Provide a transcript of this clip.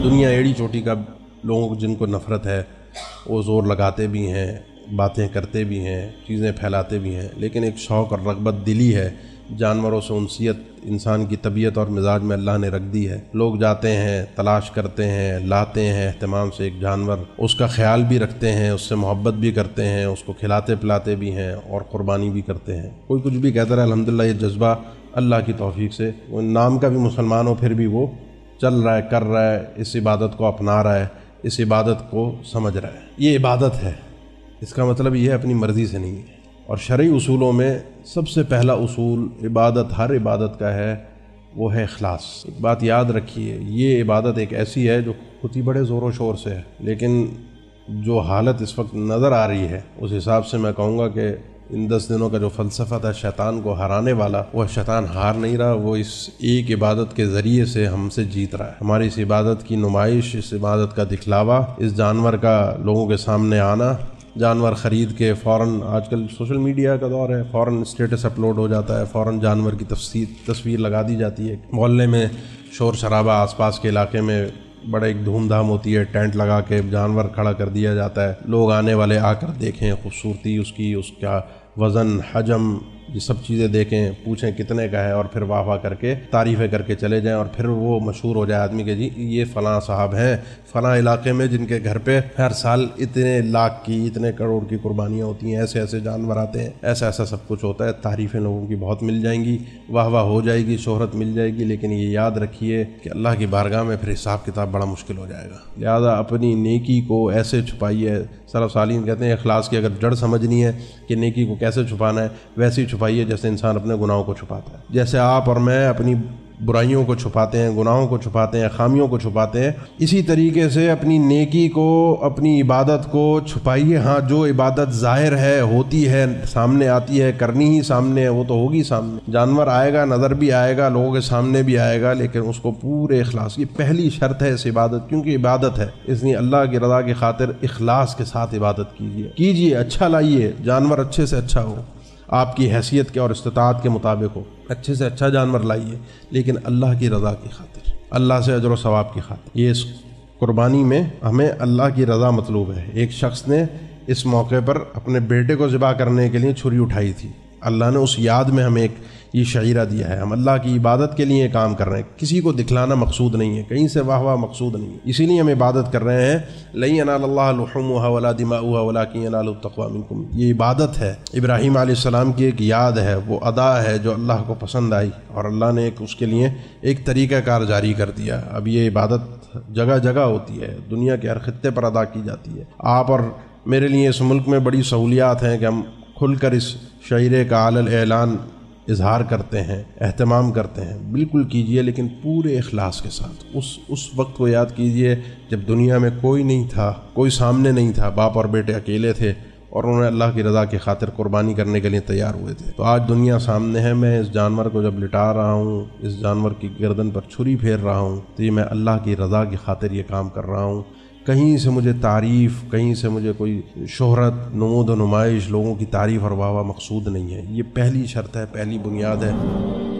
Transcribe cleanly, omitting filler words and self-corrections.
دنیا ایڑی چوٹی کا لوگوں کو جن کو نفرت ہے وہ زور لگاتے بھی ہیں، باتیں کرتے بھی ہیں، چیزیں پھیلاتے بھی ہیں، لیکن ایک شوق اور رغبت دلی ہے جانوروں سے انسیت انسان کی طبیعت اور مزاج میں اللہ نے رکھ دی ہے۔ لوگ جاتے ہیں، تلاش کرتے ہیں، لاتے ہیں اہتمام سے ایک جانور، اس کا خیال بھی رکھتے ہیں، اس سے محبت بھی کرتے ہیں، اس کو کھلاتے پلاتے بھی ہیں اور قربانی بھی کرتے ہیں۔ کوئی کچھ بھی کہتا ہے، الحمدللہ یہ جذبہ اللہ کی توفیق سے، وہ نام کا بھی مسلمان ہو پھر بھی وہ چل رہا ہے، کر رہا ہے، اس عبادت کو اپنا رہا ہے، اس عبادت کو سمجھ رہا ہے۔ یہ عبادت ہے، اس کا مطلب یہ اپنی مرضی سے نہیں ہے۔ اور شرعی اصولوں میں سب سے پہلا اصول عبادت، ہر عبادت کا ہے، وہ ہے اخلاص۔ ایک بات یاد رکھیے، یہ عبادت ایک ایسی ہے جو خود ہی بڑے زور و شور سے ہے، لیکن جو حالت اس وقت نظر آ رہی ہے اس حساب سے میں کہوں گا کہ ان 10 دنوں کا جو فلسفہ تھا شیطان کو ہرانے والا، وہ شیطان ہار نہیں رہا، وہ اس ایک عبادت کے ذریعے سے ہم سے جیت رہا ہے۔ ہماری اس عبادت کی نمائش، اس عبادت کا دکھلاوا، اس جانور کا لوگوں کے سامنے آنا، جانور خرید کے فوراً، آج کل سوشل میڈیا کا دور ہے، فوراً اسٹیٹس اپلوڈ ہو جاتا ہے، فوراً جانور کی تصویر لگا دی جاتی ہے، محلے میں شور شرابہ، آس پاس کے علاقے میں بڑا ایک دھوم دھام ہوتی ہے، ٹینٹ لگا کے جانور کھڑا کر دیا جاتا ہے، لوگ آنے والے آ کر دیکھیں خوبصورتی اس کی، اس کا وزن، حجم، یہ سب چیزیں دیکھیں، پوچھیں کتنے کا ہے، اور پھر واہ واہ کر کے تعریفیں کر کے چلے جائیں، اور پھر وہ مشہور ہو جائے آدمی کہ جی یہ فلاں صاحب ہیں فلاں علاقے میں جن کے گھر پہ ہر سال اتنے لاکھ کی، اتنے کروڑ کی قربانیاں ہوتی ہیں، ایسے ایسے جانور آتے ہیں، ایسا ایسا سب کچھ ہوتا ہے۔ تعریفیں لوگوں کی بہت مل جائیں گی، واہ واہ ہو جائے گی، شہرت مل جائے گی، لیکن یہ یاد رکھیے کہ اللہ کی بارگاہ میں پھر حساب کتاب بڑا مشکل ہو جائے گا۔ لہذا اپنی نیکی کو ایسے چھپائیے، سلف صالحین کہتے ہیں اخلاص کی اگر جڑ سمجھنی ہے کہ نیکی کو کیسے چھپانا ہے، ویسے ہی چھپائیے جیسے انسان اپنے گناہوں کو چھپاتا ہے۔ جیسے آپ اور میں اپنی برائیوں کو چھپاتے ہیں، گناہوں کو چھپاتے ہیں، خامیوں کو چھپاتے ہیں، اسی طریقے سے اپنی نیکی کو، اپنی عبادت کو چھپائیے۔ ہاں، جو عبادت ظاہر ہے، ہوتی ہے، سامنے آتی ہے، کرنی ہی سامنے ہے، وہ تو ہوگی سامنے، جانور آئے گا، نظر بھی آئے گا، لوگوں کے سامنے بھی آئے گا، لیکن اس کو پورے اخلاص، یہ پہلی شرط ہے اس عبادت، کیونکہ عبادت ہے، اس لیے اللہ کی رضا کی خاطر اخلاص کے ساتھ عبادت کیجیے، اچھا لائیے، جانور اچھے سے اچھا ہو، آپ کی حیثیت کے اور استطاعت کے مطابق ہو، اچھے سے اچھا جانور لائیے، لیکن اللہ کی رضا کی خاطر، اللہ سے اجر و ثواب کی خاطر۔ یہ اس قربانی میں ہمیں اللہ کی رضا مطلوب ہے۔ ایک شخص نے اس موقع پر اپنے بیٹے کو ذبح کرنے کے لیے چھری اٹھائی تھی، اللہ نے اس یاد میں ہمیں ایک یہ شعیرہ دیا ہے، ہم اللہ کی عبادت کے لیے کام کر رہے ہیں، کسی کو دکھلانا مقصود نہیں ہے، کہیں سے واہ واہ مقصود نہیں ہے، اسی لیے ہم عبادت کر رہے ہیں۔ لَن يَنَالَ اللَّهَ لُحُومُهَا وَلَا دِمَاؤُهَا وَلَٰكِن يَنَالُهُ التَّقْوَىٰ مِنكُمْ۔ یہ عبادت ہے، ابراہیم علیہ السلام کی ایک یاد ہے، وہ ادا ہے جو اللہ کو پسند آئی، اور اللہ نے اس کے لیے ایک طریقہ کار جاری کر دیا۔ اب یہ عبادت جگہ جگہ ہوتی ہے، دنیا کے ہر خطے پر ادا کی جاتی ہے۔ آپ اور میرے لیے اس ملک میں بڑی سہولیات ہیں کہ ہم کھل کر اس شعیرے کا علی الاعلان اظہار کرتے ہیں، اہتمام کرتے ہیں، بالکل کیجئے، لیکن پورے اخلاص کے ساتھ۔ اس وقت کو یاد کیجئے جب دنیا میں کوئی نہیں تھا، کوئی سامنے نہیں تھا، باپ اور بیٹے اکیلے تھے، اور انہوں نے اللہ کی رضا کی خاطر قربانی کرنے کے لیے تیار ہوئے تھے۔ تو آج دنیا سامنے ہے، میں اس جانور کو جب لٹا رہا ہوں، اس جانور کی گردن پر چھری پھیر رہا ہوں، تو یہ میں اللہ کی رضا کی خاطر یہ کام کر رہا ہوں۔ کہیں سے مجھے تعریف، کہیں سے مجھے کوئی شہرت، نمود و نمائش، لوگوں کی تعریف اور واہ واہ مقصود نہیں ہے۔ یہ پہلی شرط ہے، پہلی بنیاد ہے۔